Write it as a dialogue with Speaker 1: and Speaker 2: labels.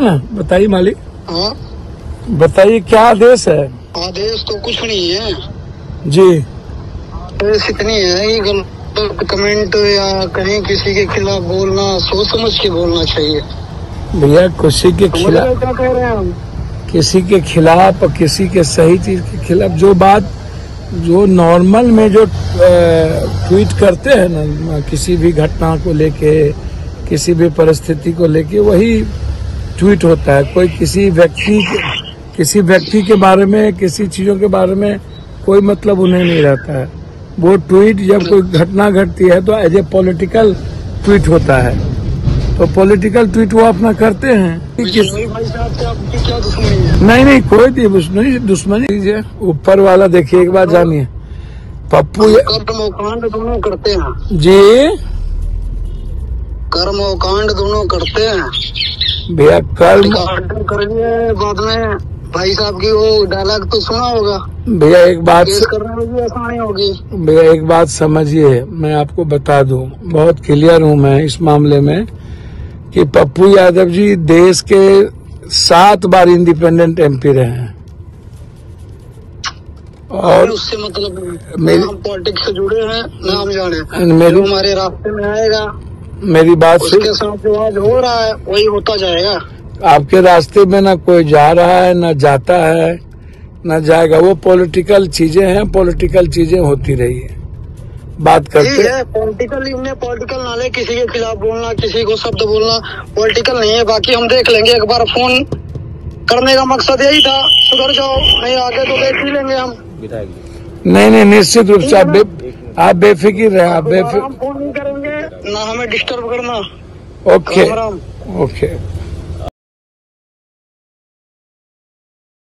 Speaker 1: ना बताइए मालिक।
Speaker 2: हाँ
Speaker 1: बताइए क्या आदेश है?
Speaker 2: आदेश तो कुछ नहीं है
Speaker 1: जी।
Speaker 2: आदेश इतनी है कि गलत कमेंट या कहीं किसी के खिलाफ बोलना सोच समझ के बोलना चाहिए
Speaker 1: भैया किसी के खिलाफ,
Speaker 2: क्या कह रहे हैं हम?
Speaker 1: किसी के खिलाफ और किसी के सही चीज के खिलाफ जो बात जो नॉर्मल में जो ट्वीट करते हैं ना, किसी भी घटना को लेके किसी भी परिस्थिति को लेके वही ट्वीट होता है। कोई किसी व्यक्ति के बारे में किसी चीजों के बारे में कोई मतलब उन्हें नहीं रहता है। वो ट्वीट जब कोई घटना घटती है तो एज ए पॉलिटिकल ट्वीट होता है, तो पॉलिटिकल ट्वीट वो अपना करते हैं।
Speaker 2: भाई साहब से आपकी क्या दुश्मनी है?
Speaker 1: नहीं कोई दुश्मनी लीजिए, ऊपर वाला देखिए एक बार जानिए। पप्पू
Speaker 2: कर्म और कांड दोनों करते हैं
Speaker 1: जी,
Speaker 2: कर्म और कांड दोनों करते हैं
Speaker 1: भैया कर्म
Speaker 2: करिए। बाद में भाई साहब की वो डायलॉग तो सुना होगा,
Speaker 1: भैया एक बात
Speaker 2: करने में भी आसानी होगी।
Speaker 1: भैया एक बात समझिए, मैं आपको बता दूं, बहुत क्लियर हूं मैं इस मामले में कि पप्पू यादव जी देश के 7 बार इंडिपेंडेंट एमपी रहे हैं और
Speaker 2: उससे मतलब
Speaker 1: मेरी
Speaker 2: हम पॉलिटिक्स से जुड़े हैं ना, हम जाने
Speaker 1: मेरी
Speaker 2: हमारे रास्ते में आएगा
Speaker 1: मेरी बात
Speaker 2: उसके साथ जो आज हो रहा है वही होता जाएगा।
Speaker 1: आपके रास्ते में ना कोई जा रहा है ना जाता है ना जाएगा, वो पॉलिटिकल चीजें हैं, पॉलिटिकल चीजें होती रही है, बात करते हैं।
Speaker 2: पॉलिटिकल नाले किसी के खिलाफ बोलना, किसी को शब्द बोलना पॉलिटिकल नहीं है। बाकी हम देख लेंगे, एक बार फोन करने का मकसद यही था, सुधर जाओ, नहीं आगे तो देख ही लेंगे हम।
Speaker 1: नहीं निश्चित रूप से आप बेफिक्र रहे, आप
Speaker 2: हम फोन नहीं करेंगे ना, हमें डिस्टर्ब करना।
Speaker 1: ओके।